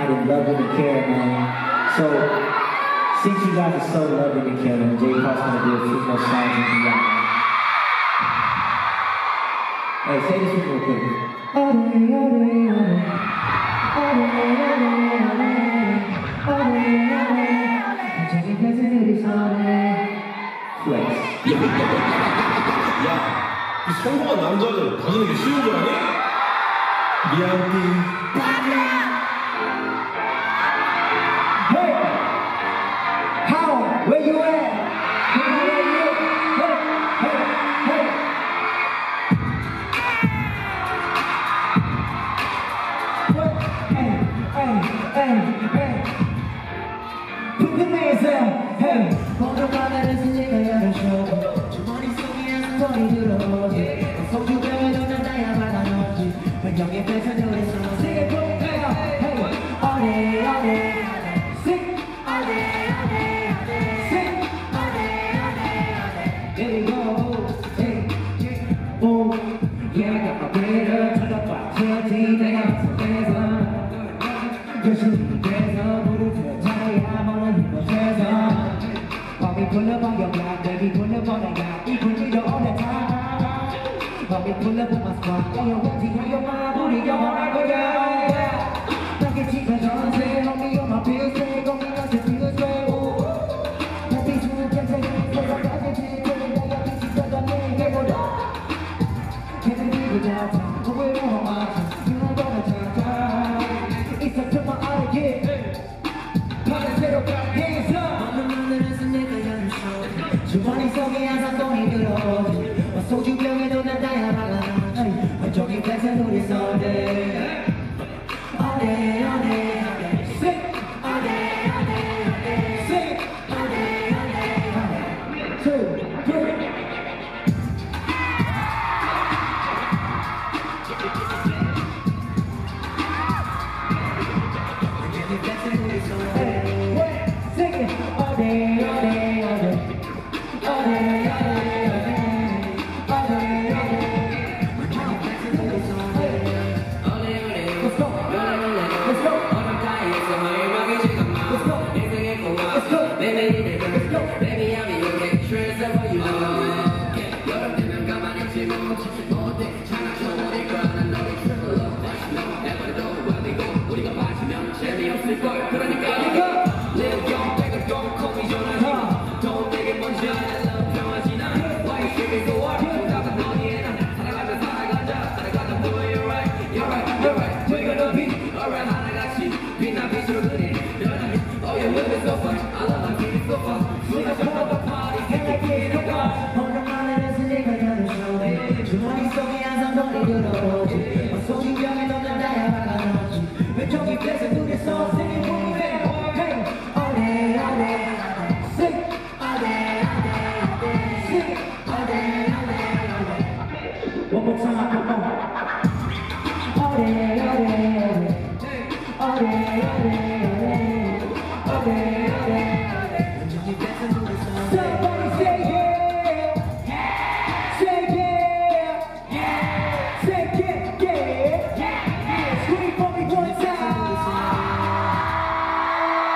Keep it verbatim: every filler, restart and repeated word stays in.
night and loving and caring, man. So, since you guys are so loving and caring, Jay Park's gonna do a few more songs with you guys. Hey, say this one real quick. All day, all day, all day. All day, all day, all day. All day, all day. I'm taking places in this all day. Flex. 야, 이 성공한 남자를 가지는 게 쉬운 줄 아니? 미안해. Hey! How? Where you at? Where you at? Hey! Hey! Hey! What? Hey! Hey! Hey! Hey! Put the hands up! Hey! 모든 바다를 스치며 열어줘 주머니 속에 소리 들어오지 속주병에 넣는 다양한 너지 환경에 뺏어 노래서 Sing it, go! Hey! Hey! All day, all day, all day Sing! All day, all day, all day Sing! All day, all day, all day There we go! Hey! Oh! Yeah, got my glitter 찾아봐 채웠지 내가 속에서 열심히 돼서 무릎을 차야 모든 이곳에서 밤이 불러봐요 baby 불러보내가 이 분위기도 오래다 밤이 불러본 my spot 가요 왠지 가요 마 우리 영원할 거야 나게 집에 전세 homie you're my bills pay 공이 나한테 bills pay 달빛 주는 캔생 세상까지 지켜낸 나의 빛이 떠다니 해보자 걔는 기분 잡아 후회로 맞아 이런 거는 찾아 있어 정말 알게 파란 새롭게 hands up 주머니 속에 항상 돈이 들어오지 소주병에도 난 다양한 완전히 뺏은 우리 손들 All day, all day, all day Sing! All day, all day, all day Sing! All day, all day, all day Two, three Hey, wait, sing it! All day, all day, all day All day, all day, all day All day, all day Let's go! Let's go! Let's go! Let's go! Let's go! Baby, I'll be your picture for you. 여름 되면 가만히 있지 멈추지 못해 장난쳐버릴 거야 난 너를 triple up 다시 너 내버려둬 와비고 우리가 빠지면 재미없을걸 그러니까 네가 Live young, take a don't call me 전화지 Don't 내게 뭔지 알아 평하지 난 Why you treat me so hard 정답은 너니에 난 살아가자 살아가자 살아가자 do it right You're right, you're right We're gonna be alright 하나같이 빛나 빛으로 그리 변하니 Oh yeah, we'll be so fun I love my feeling so fun 누가 전부 다 party 생각해 너가 오랜만에 내가 열어줘 주머니 속에 항상 돈이 들어오지 소주병에 넣는 다양한 너지 왼쪽이 뺏어 둘이서 singing for me Hey! All day, all day, all day Sing! All day, all day, all day Sing! All day, all day, all day One more time